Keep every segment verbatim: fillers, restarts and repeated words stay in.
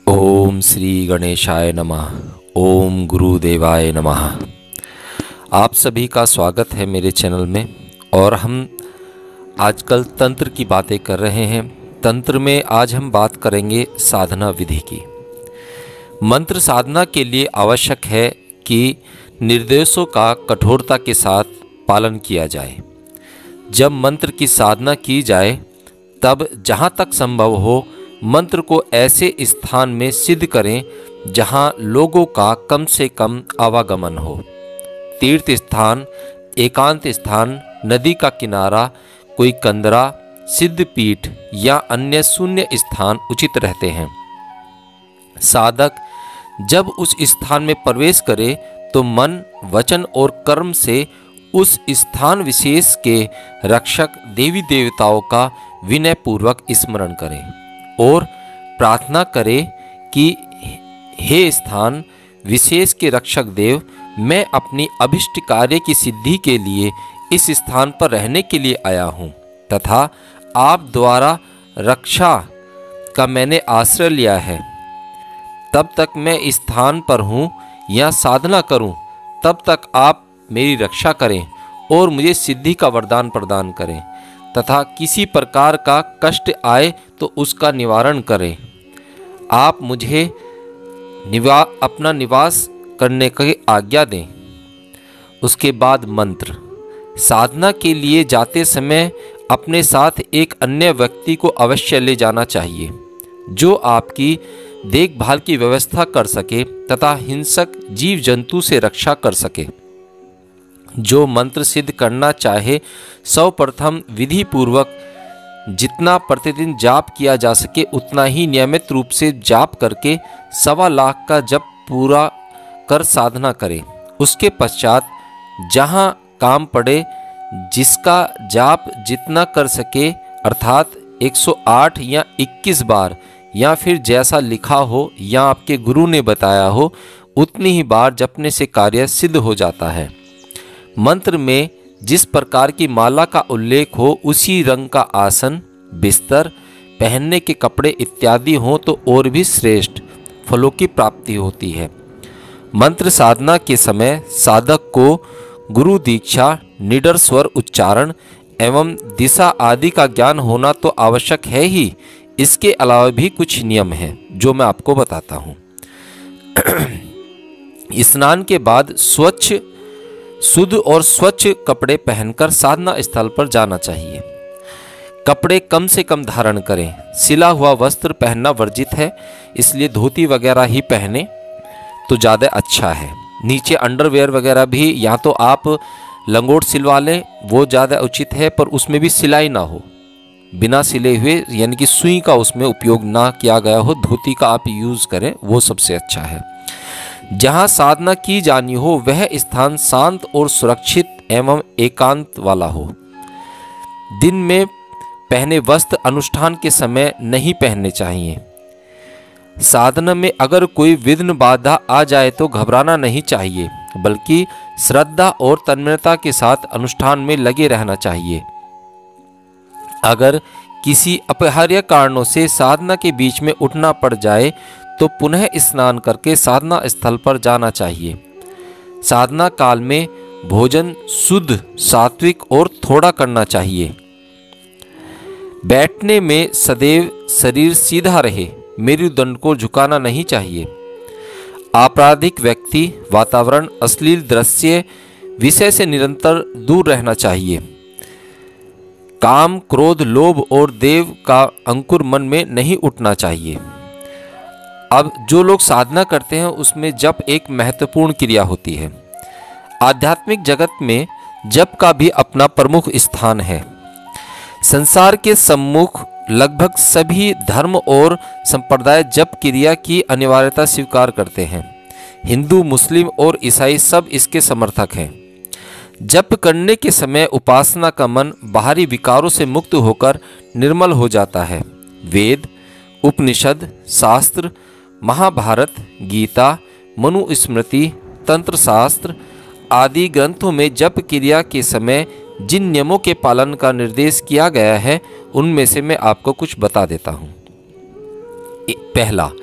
ओम श्री गणेशाय नमः। ओम गुरुदेवाय नमः। आप सभी का स्वागत है मेरे चैनल में। और हम आजकल तंत्र की बातें कर रहे हैं। तंत्र में आज हम बात करेंगे साधना विधि की। मंत्र साधना के लिए आवश्यक है कि निर्देशों का कठोरता के साथ पालन किया जाए। जब मंत्र की साधना की जाए तब जहाँ तक संभव हो मंत्र को ऐसे स्थान में सिद्ध करें जहाँ लोगों का कम से कम आवागमन हो। तीर्थ स्थान, एकांत स्थान, नदी का किनारा, कोई कंदरा, सिद्ध पीठ या अन्य शून्य स्थान उचित रहते हैं। साधक जब उस स्थान में प्रवेश करे तो मन, वचन और कर्म से उस स्थान विशेष के रक्षक देवी देवताओं का विनय पूर्वक स्मरण करें और प्रार्थना करे कि हे स्थान विशेष के रक्षक देव, मैं अपनी अभिष्ट कार्य की सिद्धि के लिए इस स्थान पर रहने के लिए आया हूँ तथा आप द्वारा रक्षा का मैंने आश्रय लिया है। तब तक मैं इस स्थान पर हूँ या साधना करूँ तब तक आप मेरी रक्षा करें और मुझे सिद्धि का वरदान प्रदान करें तथा किसी प्रकार का कष्ट आए तो उसका निवारण करें। आप मुझे निवा अपना निवास करने की आज्ञा दें। उसके बाद मंत्र साधना के लिए जाते समय अपने साथ एक अन्य व्यक्ति को अवश्य ले जाना चाहिए जो आपकी देखभाल की व्यवस्था कर सके तथा हिंसक जीव जंतु से रक्षा कर सके। जो मंत्र सिद्ध करना चाहे सर्वप्रथम विधि पूर्वक जितना प्रतिदिन जाप किया जा सके उतना ही नियमित रूप से जाप करके सवा लाख का जप पूरा कर साधना करे। उसके पश्चात जहाँ काम पड़े जिसका जाप जितना कर सके अर्थात एक सौ आठ या इक्कीस बार या फिर जैसा लिखा हो या आपके गुरु ने बताया हो उतनी ही बार जपने से कार्य सिद्ध हो जाता है। मंत्र में जिस प्रकार की माला का उल्लेख हो उसी रंग का आसन, बिस्तर, पहनने के कपड़े इत्यादि हो तो और भी श्रेष्ठ फलों की प्राप्ति होती है। मंत्र साधना के समय साधक को गुरु दीक्षा, निडर स्वर उच्चारण एवं दिशा आदि का ज्ञान होना तो आवश्यक है ही। इसके अलावा भी कुछ नियम हैं जो मैं आपको बताता हूँ। स्नान के बाद स्वच्छ शुद्ध और स्वच्छ कपड़े पहनकर साधना स्थल पर जाना चाहिए। कपड़े कम से कम धारण करें। सिला हुआ वस्त्र पहनना वर्जित है, इसलिए धोती वगैरह ही पहने तो ज़्यादा अच्छा है। नीचे अंडरवेयर वगैरह भी या तो आप लंगोट सिलवा लें, वो ज़्यादा उचित है, पर उसमें भी सिलाई ना हो, बिना सिले हुए यानी कि सुई का उसमें उपयोग ना किया गया हो, धोती का आप यूज़ करें, वो सबसे अच्छा है। जहाँ साधना की जानी हो वह स्थान शांत और सुरक्षित एवं एकांत वाला हो। दिन में पहने वस्त्र अनुष्ठान के समय नहीं पहनने चाहिए। साधना में अगर कोई विघ्न बाधा आ जाए तो घबराना नहीं चाहिए, बल्कि श्रद्धा और तन्मयता के साथ अनुष्ठान में लगे रहना चाहिए। अगर किसी अपरिहार्य कारणों से साधना के बीच में उठना पड़ जाए तो पुनः स्नान करके साधना स्थल पर जाना चाहिए। साधना काल में भोजन शुद्ध, सात्विक और थोड़ा करना चाहिए। बैठने में सदैव शरीर सीधा रहे, मेरुदंड को झुकाना नहीं चाहिए। आपराधिक व्यक्ति, वातावरण, अश्लील दृश्य, विषय से निरंतर दूर रहना चाहिए। काम, क्रोध, लोभ और देव का अंकुर मन में नहीं उठना चाहिए। अब जो लोग साधना करते हैं उसमें जप एक महत्वपूर्ण क्रिया होती है। आध्यात्मिक जगत में जप का भी अपना प्रमुख स्थान है। संसार के सम्मुख लगभग सभी धर्म और संप्रदाय जप क्रिया की अनिवार्यता स्वीकार करते हैं। हिंदू, मुस्लिम और ईसाई सब इसके समर्थक हैं। जप करने के समय उपासना का मन बाहरी विकारों से मुक्त होकर निर्मल हो जाता है। वेद, उपनिषद, शास्त्र, महाभारत, गीता, मनुस्मृति, तंत्र शास्त्र आदि ग्रंथों में जप क्रिया के समय जिन नियमों के पालन का निर्देश किया गया है उनमें से मैं आपको कुछ बता देता हूँ। पहला,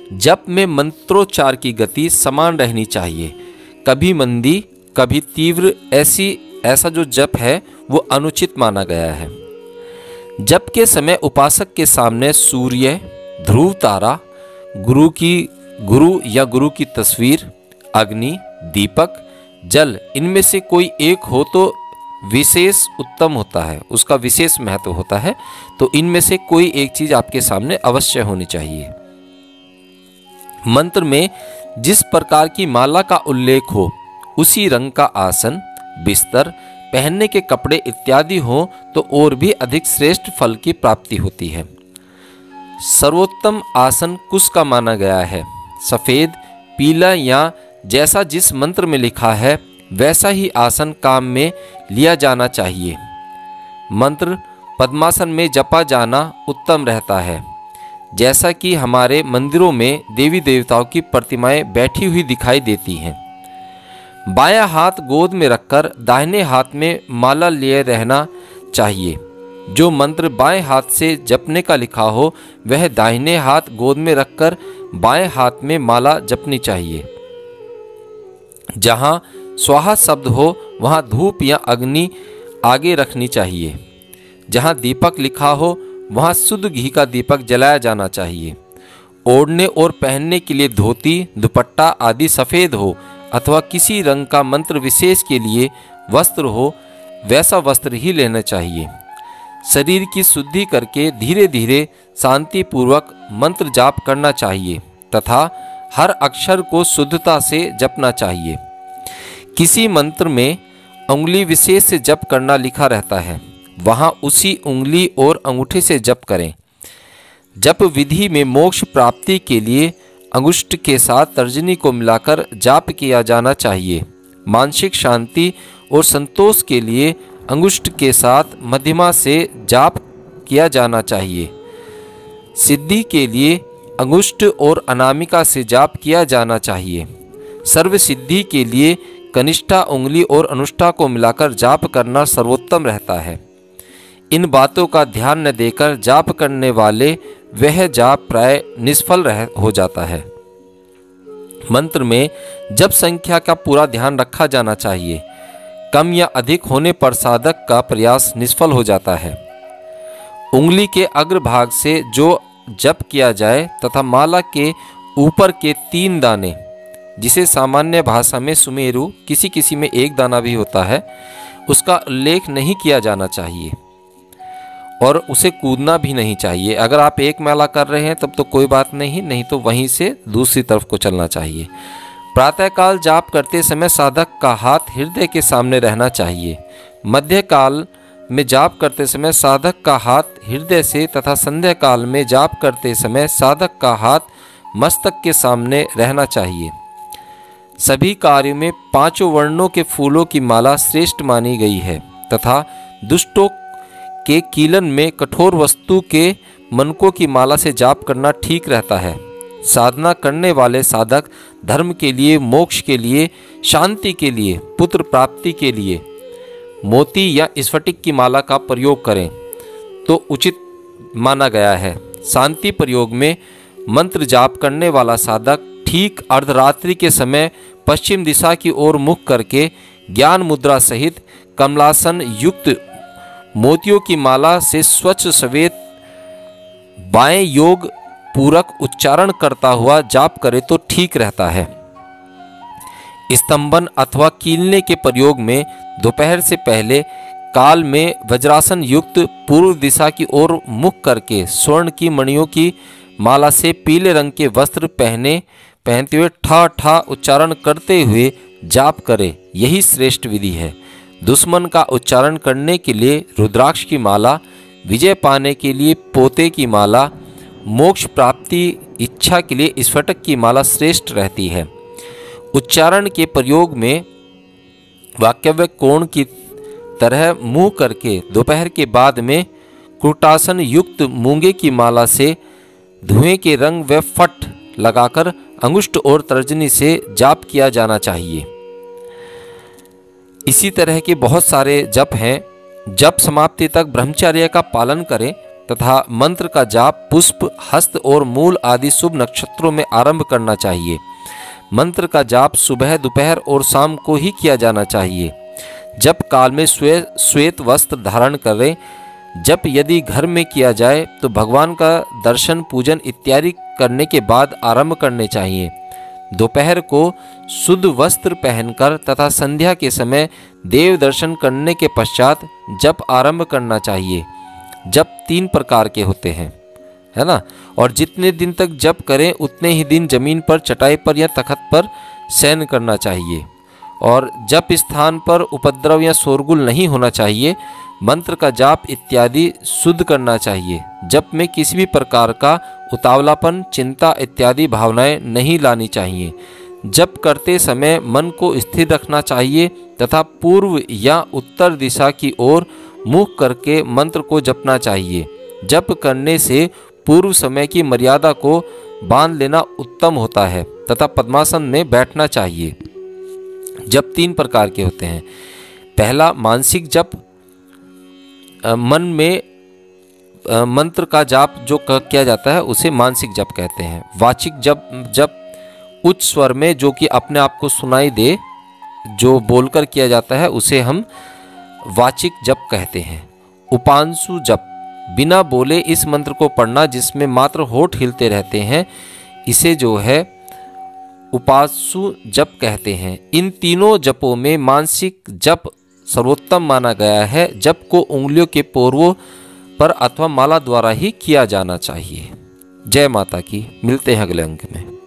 जप में मंत्रोच्चार की गति समान रहनी चाहिए, कभी मंदी कभी तीव्र, ऐसी ऐसा जो जप है वो अनुचित माना गया है। जप के समय उपासक के सामने सूर्य, ध्रुव तारा, गुरु की गुरु या गुरु की तस्वीर, अग्नि, दीपक, जल, इनमें से कोई एक हो तो विशेष उत्तम होता है, उसका विशेष महत्व होता है। तो इनमें से कोई एक चीज आपके सामने अवश्य होनी चाहिए। मंत्र में जिस प्रकार की माला का उल्लेख हो, उसी रंग का आसन, बिस्तर, पहनने के कपड़े इत्यादि हो तो और भी अधिक श्रेष्ठ फल की प्राप्ति होती है। सर्वोत्तम आसन कुश का माना गया है। सफेद, पीला या जैसा जिस मंत्र में लिखा है वैसा ही आसन काम में लिया जाना चाहिए। मंत्र पद्मासन में जपा जाना उत्तम रहता है। जैसा कि हमारे मंदिरों में देवी देवताओं की प्रतिमाएं बैठी हुई दिखाई देती हैं। बायां हाथ गोद में रखकर दाहिने हाथ में माला लिए रहना चाहिए। जो मंत्र बाएं हाथ से जपने का लिखा हो वह दाहिने हाथ गोद में रखकर बाएं हाथ में माला जपनी चाहिए। जहां स्वाहा शब्द हो वहां धूप या अग्नि आगे रखनी चाहिए। जहां दीपक लिखा हो वहां शुद्ध घी का दीपक जलाया जाना चाहिए। ओढ़ने और पहनने के लिए धोती, दुपट्टा आदि सफ़ेद हो अथवा किसी रंग का मंत्र विशेष के लिए वस्त्र हो वैसा वस्त्र ही लेना चाहिए। शरीर की शुद्धि करके धीरे धीरे शांतिपूर्वक मंत्र जाप करना चाहिए तथा हर अक्षर को शुद्धता से जपना चाहिए। किसी मंत्र में उंगली विशेष से जप करना लिखा रहता है, वहाँ उसी उंगली और अंगूठे से जप करें। जप विधि में मोक्ष प्राप्ति के लिए अंगुष्ठ के साथ तर्जनी को मिलाकर जाप किया जाना चाहिए। मानसिक शांति और संतोष के लिए अंगुष्ठ के साथ मध्यमा से जाप किया जाना चाहिए। सिद्धि के लिए अंगुष्ठ और अनामिका से जाप किया जाना चाहिए। सर्व सिद्धि के लिए कनिष्ठा उंगली और अनुष्ठा को मिलाकर जाप करना सर्वोत्तम रहता है। इन बातों का ध्यान न देकर जाप करने वाले वह जाप प्राय निष्फल रह हो जाता है। मंत्र में जप संख्या का पूरा ध्यान रखा जाना चाहिए। कम या अधिक होने पर साधक का प्रयास निष्फल हो जाता है। उंगली के अग्रभाग से जो जप किया जाए तथा माला के ऊपर के तीन दाने, जिसे सामान्य भाषा में सुमेरु, किसी किसी में एक दाना भी होता है, उसका उल्लेख नहीं किया जाना चाहिए और उसे कूदना भी नहीं चाहिए। अगर आप एक माला कर रहे हैं तब तो कोई बात नहीं, नहीं तो वहीं से दूसरी तरफ को चलना चाहिए। प्रातःकाल जाप करते समय साधक का हाथ हृदय के सामने रहना चाहिए। मध्यकाल में जाप करते समय साधक का हाथ हृदय से तथा संध्या काल में जाप करते समय साधक का हाथ मस्तक के सामने रहना चाहिए। सभी कार्यों में पांचों वर्णों के फूलों की माला श्रेष्ठ मानी गई है तथा दुष्टों के कीलन में कठोर वस्तु के मनकों की माला से जाप करना ठीक रहता है। साधना करने वाले साधक धर्म के लिए, मोक्ष के लिए, शांति के लिए, पुत्र प्राप्ति के लिए मोती या स्फटिक की माला का प्रयोग करें तो उचित माना गया है। शांति प्रयोग में मंत्र जाप करने वाला साधक ठीक अर्धरात्रि के समय पश्चिम दिशा की ओर मुख करके ज्ञान मुद्रा सहित कमलासन युक्त मोतियों की माला से स्वच्छ श्वेत बाएं योग पूरक उच्चारण करता हुआ जाप करे तो ठीक रहता है। स्तंभन अथवा कीलने के प्रयोग में दोपहर से पहले काल में वज्रासन युक्त पूर्व दिशा की ओर मुख करके स्वर्ण की मणियों की माला से पीले रंग के वस्त्र पहने पहनते हुए ठा ठा उच्चारण करते हुए जाप करे, यही श्रेष्ठ विधि है। दुश्मन का उच्चारण करने के लिए रुद्राक्ष की माला, विजय पाने के लिए पोते की माला, मोक्ष प्राप्ति इच्छा के लिए स्फटिक की माला श्रेष्ठ रहती है। उच्चारण के प्रयोग में वाक्यव्य कोण की तरह मुंह करके दोपहर के बाद में कुटासन युक्त मूंगे की माला से धुएं के रंग व फट लगाकर अंगुष्ठ और तर्जनी से जाप किया जाना चाहिए। इसी तरह के बहुत सारे जप हैं। जप समाप्ति तक ब्रह्मचर्य का पालन करें। तथा मंत्र का जाप पुष्प, हस्त और मूल आदि शुभ नक्षत्रों में आरंभ करना चाहिए। मंत्र का जाप सुबह, दोपहर और शाम को ही किया जाना चाहिए। जप काल में श्वे श्वेत वस्त्र धारण करें। जप यदि घर में किया जाए तो भगवान का दर्शन, पूजन इत्यादि करने के बाद आरंभ करने चाहिए। दोपहर को शुद्ध वस्त्र पहनकर तथा संध्या के समय देव दर्शन करने के पश्चात जप आरंभ करना चाहिए। जप तीन प्रकार के होते हैं, है ना, और जितने दिन तक जप करें उतने ही दिन जमीन पर, चटाई पर या तख्त पर शयन करना चाहिए। और जप स्थान पर उपद्रव या शोरगुल नहीं होना चाहिए। मंत्र का जाप इत्यादि शुद्ध करना चाहिए। जप में किसी भी प्रकार का उतावलापन, चिंता इत्यादि भावनाएं नहीं लानी चाहिए। जप करते समय मन को स्थिर रखना चाहिए तथा पूर्व या उत्तर दिशा की ओर मुख करके मंत्र को जपना चाहिए। जप करने से पूर्व समय की मर्यादा को बांध लेना उत्तम होता है तथा पद्मासन में बैठना चाहिए। जप तीन प्रकार के होते हैं। पहला मानसिक जप, मन में आ, मंत्र का जाप जो किया जाता है उसे मानसिक जप कहते हैं। वाचिक जप, जप उच्च स्वर में जो कि अपने आप को सुनाई दे, जो बोलकर किया जाता है उसे हम वाचिक जप कहते हैं। उपांशु जप, बिना बोले इस मंत्र को पढ़ना जिसमें मात्र होठ हिलते रहते हैं, इसे जो है उपांशु जप कहते हैं। इन तीनों जपों में मानसिक जप सर्वोत्तम माना गया है। जप को उंगलियों के पोरों पर अथवा माला द्वारा ही किया जाना चाहिए। जय माता की। मिलते हैं अगले अंक में।